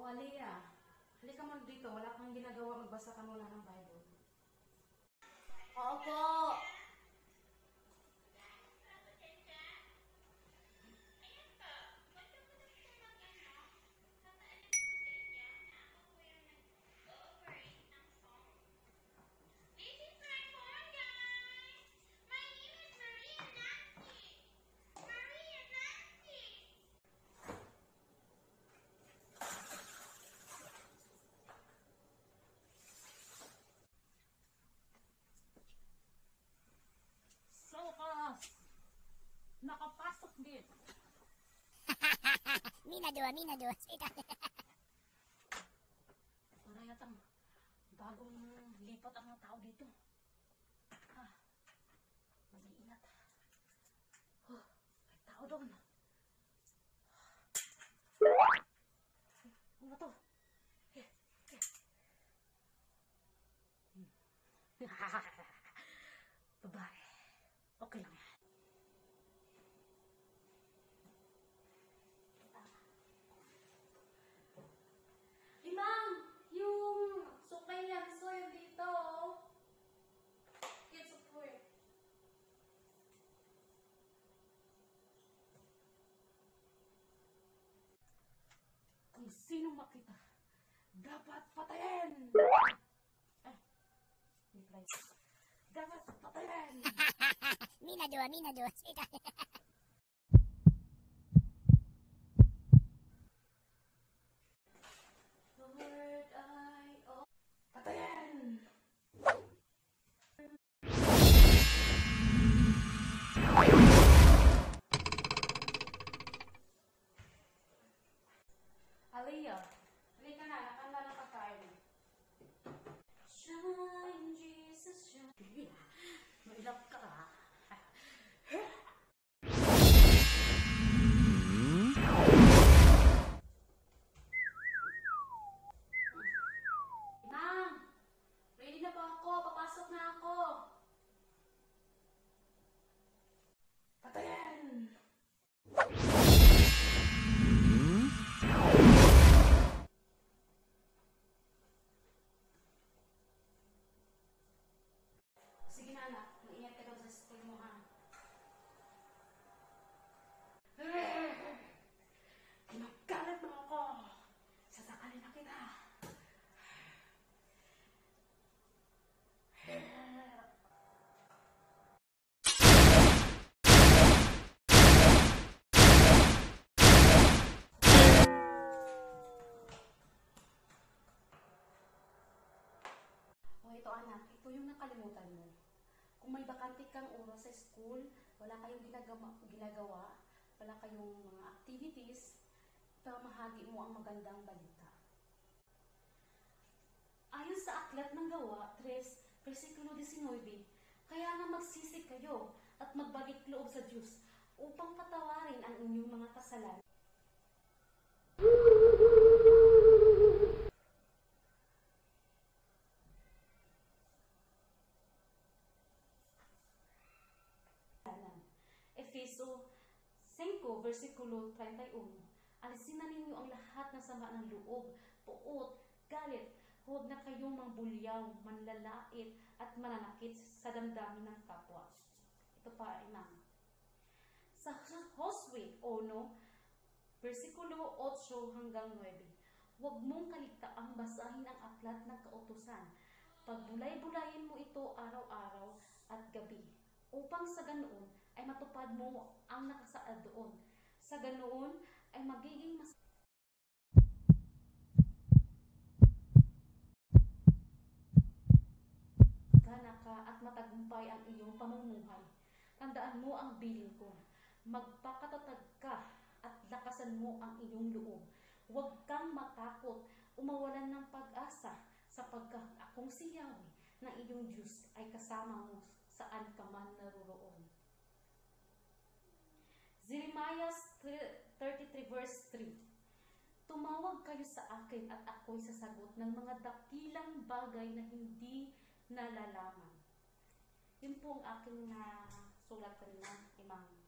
Aliyah, halika mo dito. Wala kang ginagawa. Magbasa ka muna ng Bible. Opo. Nakapasok din. Minadua. Para yatang bagong lipat ang mga tao dito. Maliinat. May tao doon. Ano ba to? Babae. Okay lang yan. Imam, yung suklay niya, gusto yung dito. Yan, suklay. Kung sinong makita, dapat patayin! Dapat patayin! Minadua. Lord, Patayin! Aliyah, halika na. Nakanda ng pagkain. shine, Jesus, shine. Mailap ka ha? Ma'am, ready na po ako. Papasok na ako. Patayin! Sige na anak, maingat ka daw sa school mo ha. Kinagalit mo ako. Sasakalin na kita. O ito anak, ito yung nakalimutan mo. Kung may bakante kang oras sa school, wala kayong ginagawa, wala kayong mga activities, pamahagi mo ang magandang balita. Ayon sa aklat ng Gawa 3, versikulo 19, kaya na magsisi kayo at magbalik loob sa Diyos upang patawarin ang inyong mga kasalanan. Efeso 5, versikulo 31, alisin na ninyo ang lahat ng sama ng loob, puot, galit, huwag na kayong mambulyaw, manlalait, at mananakit sa damdamin ng kapwa. Ito pa, Imam. Sa Josue 1, versikulo 8 hanggang 9, huwag mong kaligtaang basahin ang aklat ng kautusan. Pagbulay-bulayin mo ito araw-araw at gabi, upang sa ganoon ay matupad mo ang nakasaad doon. Sa ganoon ay magiging mas gana ka at matagumpay ang iyong pamumuhay. Tandaan mo ang bilin ko. Magpakatatag ka at lakasan mo ang iyong loob. Huwag kang matakot o mawalan ng pag-asa sapagkat akong si Yahweh na iyong Diyos ay kasama mo saan ka man naroroon. Jeremiah 33 verse 3, tumawag kayo sa akin at ako'y sasagot ng mga dakilang bagay na hindi nalalaman. Yun po ang aking sulat kanina, Imam.